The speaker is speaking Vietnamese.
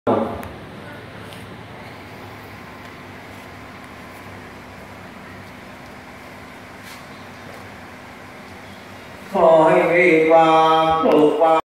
ขอให้มีความสุข